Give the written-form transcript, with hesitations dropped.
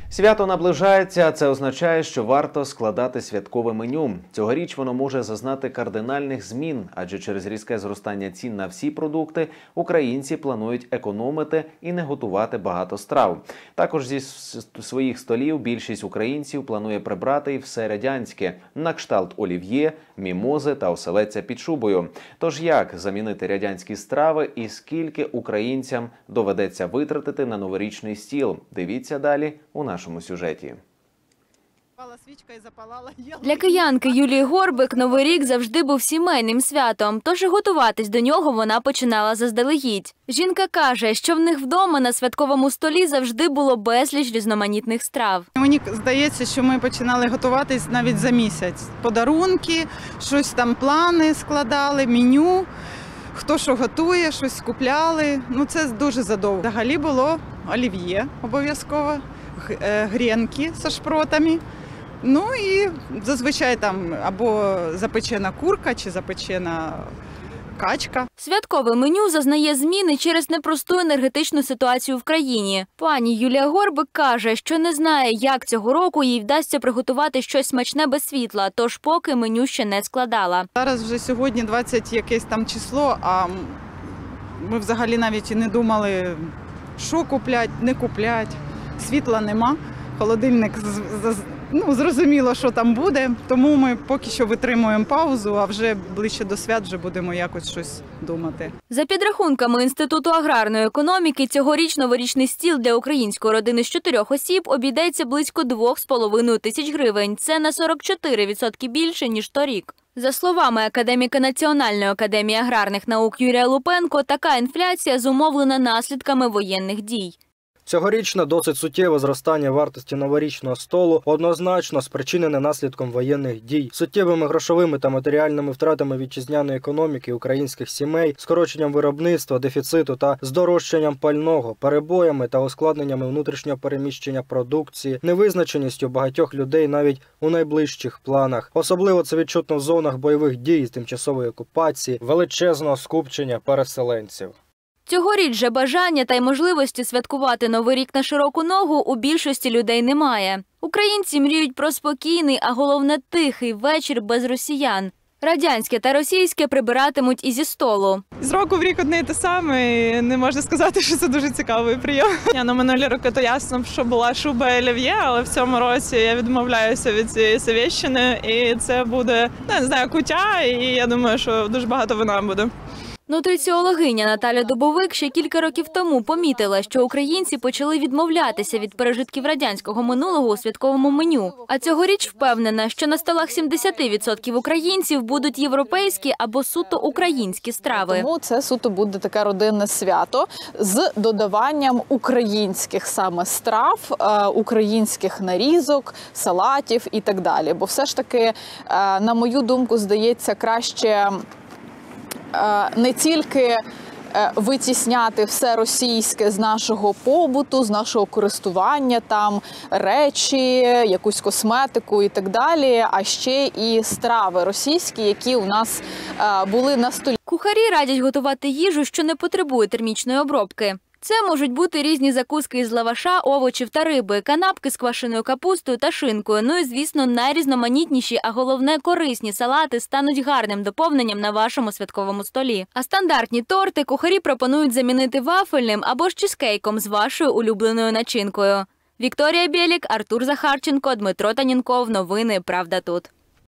Свято наближається, а це означає, що варто складати святкове меню. Цьогоріч воно може зазнати кардинальних змін, адже через різке зростання цін на всі продукти українці планують економити і не готувати багато страв. Також зі своїх столів більшість українців планує прибрати і все радянське – на кшталт олів'є, мімози та оселедця під шубою. Тож як замінити радянські страви і скільки українцям доведеться витратити на новорічний стіл? Дивіться далі у нашому сюжеті. Для киянки Юлії Горбик Новий рік завжди був сімейним святом, тож і готуватись до нього вона починала заздалегідь. Жінка каже, що в них вдома на святковому столі завжди було безліч різноманітних страв. Мені здається, що ми починали готуватись навіть за місяць. Подарунки, щось там, плани складали, меню, хто що готує, щось купляли. Це дуже задовго. Взагалі було олів'є обов'язково, гренки зі шпротами. І зазвичай там або запечена курка, чи запечена качка. Святкове меню зазнає зміни через непросту енергетичну ситуацію в країні. Пані Юлія Горбик каже, що не знає, як цього року їй вдасться приготувати щось смачне без світла, тож поки меню ще не складала. Зараз вже сьогодні 20 якесь там число, а ми взагалі навіть і не думали, що куплять, не куплять. Світла нема, холодильник зрозуміло, що там буде, тому ми поки що витримуємо паузу, а вже ближче до свят вже будемо якось щось думати. За підрахунками Інституту аграрної економіки, цьогоріч новорічний стіл для української родини з 4 осіб обійдеться близько 2,5 тисяч гривень. Це на 44% більше, ніж торік. За словами академіка Національної академії аграрних наук Юрія Лупенко, така інфляція зумовлена наслідками воєнних дій. Цьогорічне досить суттєве зростання вартості новорічного столу однозначно спричинене наслідком воєнних дій, суттєвими грошовими та матеріальними втратами вітчизняної економіки українських сімей, скороченням виробництва, дефіциту та здорожчанням пального, перебоями та ускладненнями внутрішнього переміщення продукції, невизначеністю багатьох людей навіть у найближчих планах. Особливо це відчутно в зонах бойових дій, тимчасової окупації, величезного скупчення переселенців. Цьогоріч же бажання та й можливості святкувати Новий рік на широку ногу у більшості людей немає. Українці мріють про спокійний, а головне тихий вечір без росіян. Радянське та російське прибиратимуть і зі столу. З року в рік одне й те саме, і не можна сказати, що це дуже цікавий прийом. Минулі роки то ясно, що була шуба і олів'є, але в цьому році я відмовляюся від цієї совєщини, і це буде, куття, і я думаю, що дуже багато вина буде. Нутриціологиня Наталя Дубовик ще кілька років тому помітила, що українці почали відмовлятися від пережитків радянського минулого у святковому меню. А цьогоріч впевнена, що на столах 70% українців будуть європейські або суто українські страви. Тому це суто буде таке родинне свято з додаванням українських саме страв, українських нарізок, салатів і так далі. Бо все ж таки, на мою думку, здається, краще не тільки витісняти все російське з нашого побуту, з нашого користування, там речі, якусь косметику і так далі, а ще і страви російські, які у нас були на столі. Кухарі радять готувати їжу, що не потребує термічної обробки. Це можуть бути різні закуски із лаваша, овочів та риби, канапки з квашеною капустою та шинкою. І, звісно, найрізноманітніші, а головне корисні салати стануть гарним доповненням на вашому святковому столі. А стандартні торти кухарі пропонують замінити вафельним або ж чизкейком з вашою улюбленою начинкою. Вікторія Бєлік, Артур Захарченко, Дмитро Танінков. Новини «Правда тут».